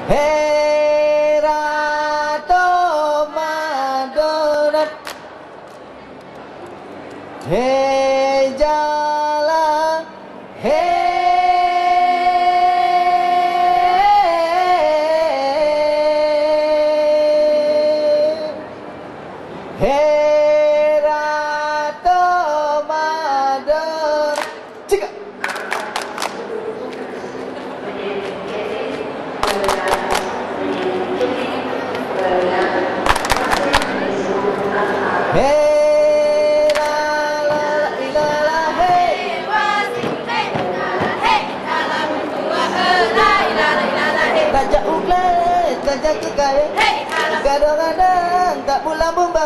Hey Ratu Madura, hey Jala, hey Ratu Madura. Cika. Hey la la la la hey tajak ukle tajak kekaya kadang-kadang tak pulang bumbang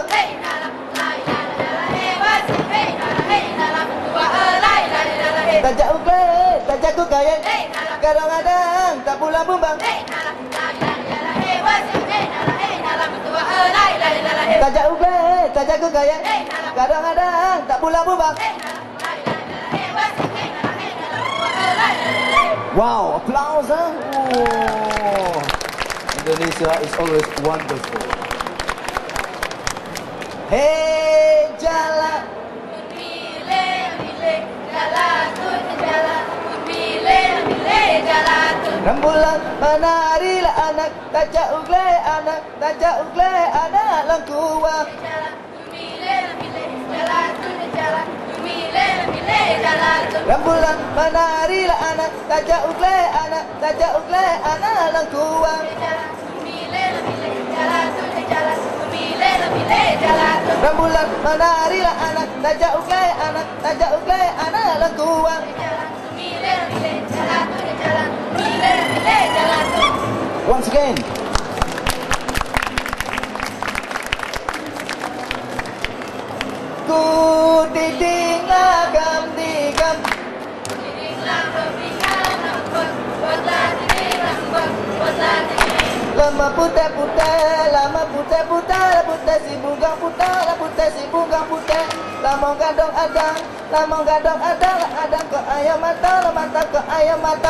tajak ukle tajak kekaya kadang-kadang tak pulang bumbang tajak ukle tajak kekaya kadang-kadang tak pulang bumbang. Wow, applause, huh? Oh. Indonesia is always wonderful. Hey, jalan. Rembulan menarilah anak, tajak ugle anak, tajak ugle anak langkuang. Rembulan menarilah anak, tajak ugle anak, tajak ugle anak langkuang. Rembulan menarilah anak, tajak ugle anak, tajak ugle anak langkuang. Once again. Ku diding lagam digam lama putih-putih, lama putih-putih, putih si bunga putih, putih si bunga putih. Lama gadong adang, lama gadong adang, adang ke ayam mata, mata ke ayam mata.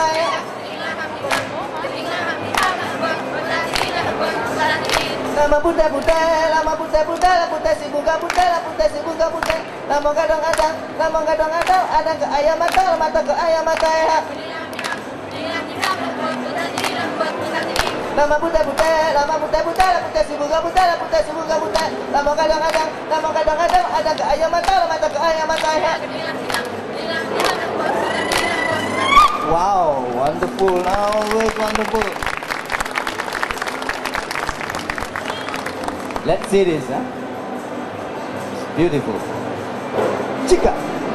Lama putih-putih, lama putih-putih, putih si bunga putih, putih si bunga putih. Lama gadong adang, adang ke ayam mata, mata ke ayam mata. Lama putih-putih, putih si bunga putih, putih si bunga putih. Lama kadang-kadang, ada ke ayam mata ke ayam mata. Wow, wonderful, always wonderful. Let's see this, huh? It's beautiful. Cika.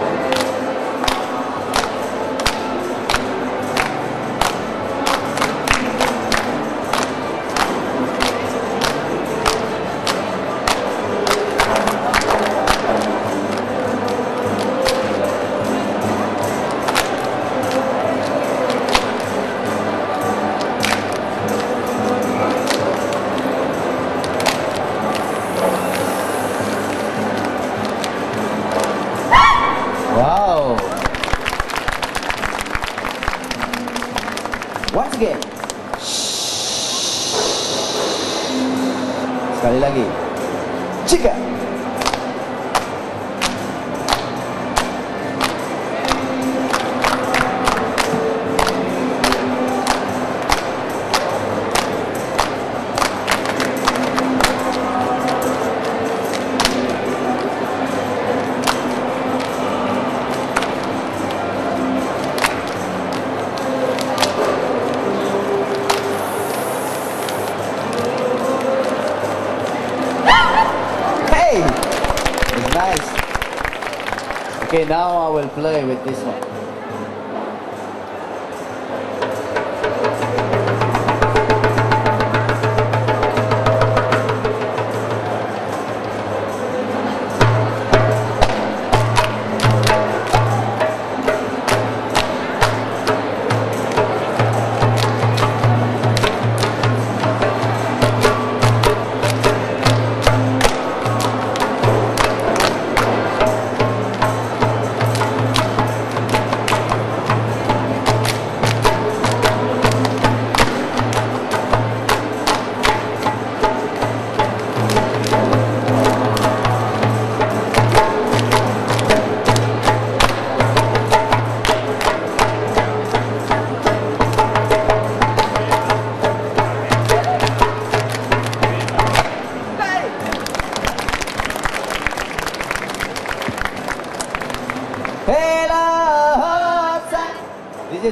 Wow. Once again. Sekali lagi. Cika. Hey! It's nice. Okay, now I will play with this one.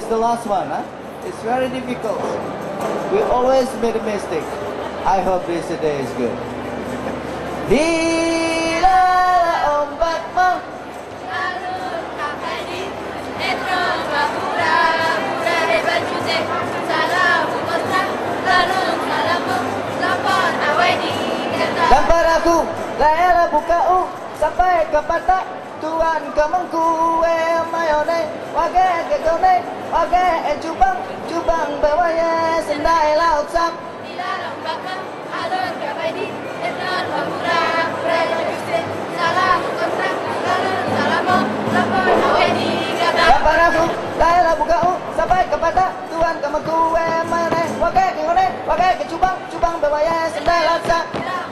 the last one, huh? It's very difficult. We always made a mistake. I hope this day is good. Bila ombak mau lalu sampai di Metro Bahura, Bahura hebat Jose, salam Costa, lalu salammu, lapor awai di kata. Lampar aku, layar buka sampai ke pantai. Tuan kemengku mayone, wage ketone, wage cubang bawanya sendai laut sam. Bila ombak mau alun sampai di Metro Bahura, Bahura hebat Jose, salam Costa, lalu salammu, lapor awai di kata. Lampar aku, layar buka sampai ke pantai. Tuan kemengku mayone, wage ketone, wage cubang bawanya sendai laut sam.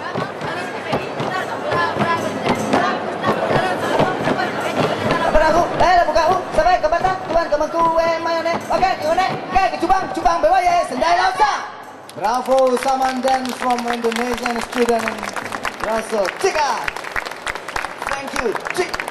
Sampai ke batang, tuan kemangku mayone, oke gimana? Oke cubang bawaya sendai lausa. Bravo, Samandan from Indonesian student Russell. Cika. Thank you. Cik.